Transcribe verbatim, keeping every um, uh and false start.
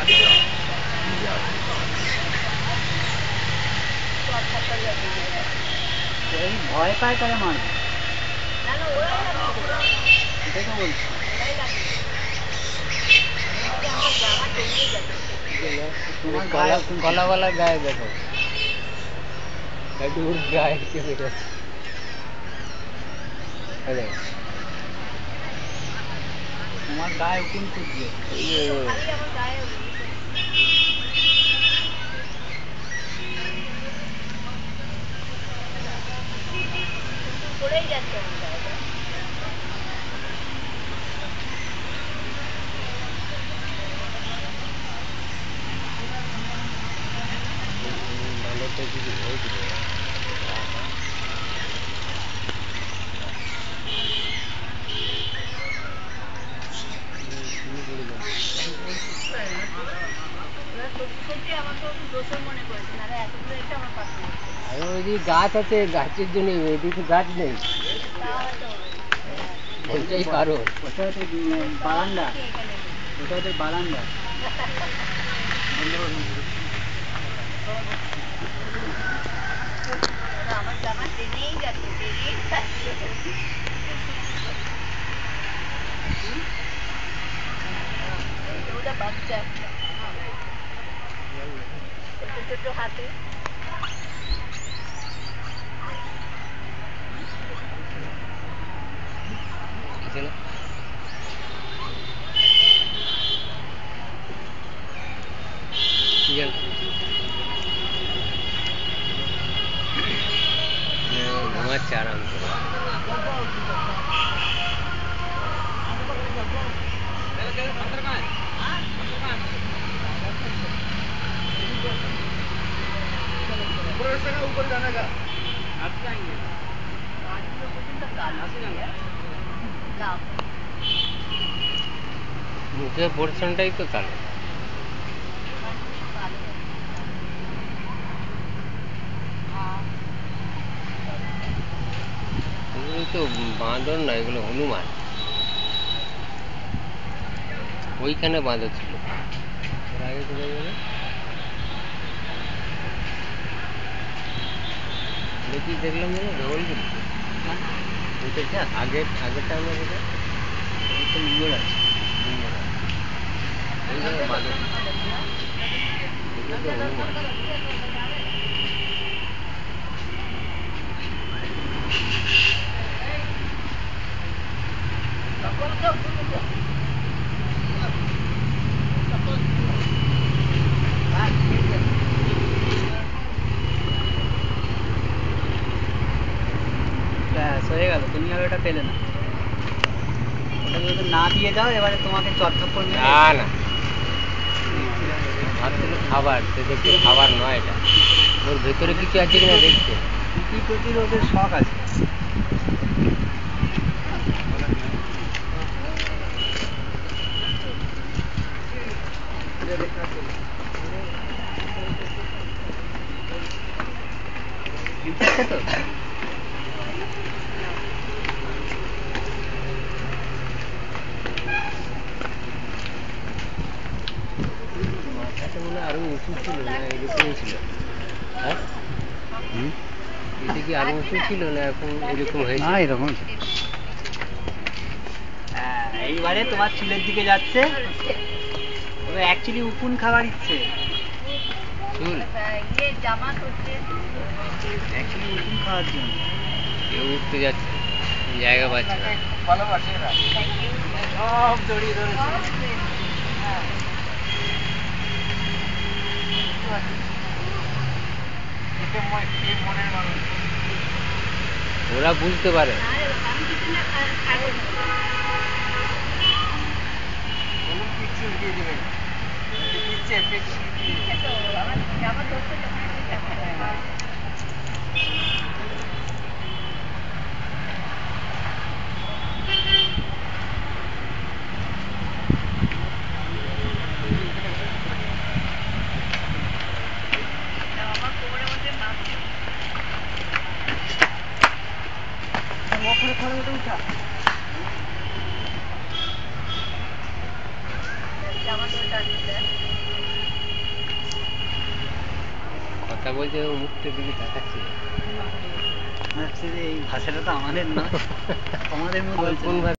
ভয় পায় তারা মারবে, এটাই তো বলছি। তোমার গলাওয়ালা গায়ে দেখো, গায়ে চেপে যাচ্ছে। তোমার গায়ে উকুন খুঁজছে। পড়েই যাচ্ছে ভালো তো কিছু হয়েছিল। গাছ আছে, গাছের জন্য এদিকে গাছ নেই, ওইটাই কারণ। ওটা হচ্ছে বারান্দা, ওটা হচ্ছে বারান্দা। আমার জামা টেনেই যাচ্ছে, টেনেই যাচ্ছে। ওটা বাচ্চা ছোট ছোট হাতে। ঘুমাচ্ছে আরাম করে। মুখের পোর্শনটাই তো কালো। এগুলো তো বাঁদর না, এগুলো হনুমান। ওইখানে বাঁদর ছিল, এর আগে চলে গেলে দেখি দেখলাম যেন ধবলগিরি। ওইটা আগের আগেরটা আমরা কোথায় লিঙ্গর আছে, লিঙ্গর আছে ওইখানে বাঁদর। এগুলো তো হনুমান। হয়ে গেল, তুমি আর ওটা পেলে না। ওটা যদি না দিয়ে দাও, এবারে তোমাকে চটচট করবে। না না, খাবার সে দেখছে, খাবার নয় এটা। ওর ভেতরে কিছু আছে কিনা দেখছে। কি প্রতির ওদের শখ আছে। তো আরো উঁচু ছিল না, এরকমই ছিল। হ্যাঁ, এটা কি আরো উঁচু ছিল না এখন এরকম হয়েছে? না, এরকম। এইবারে তোমার চুলের দিকে যাচ্ছে, অ্যাকচুয়ালি উকুন খাবার ইচ্ছে। চুল জামা করছে অ্যাকচুয়ালি উকুন খাওয়ার জন্য। কেউ উঠতে যাচ্ছে, জায়গা পাচ্ছে না। ভালোবাসে না, সব জড়িয়ে ধরেছে। ওরা বুঝতে পারে। জামা তা বলছে ও মুখটার দিকে তাকাচ্ছে ভাবছি যে এই ভাষাটা তো আমাদের না, আমাদের মতো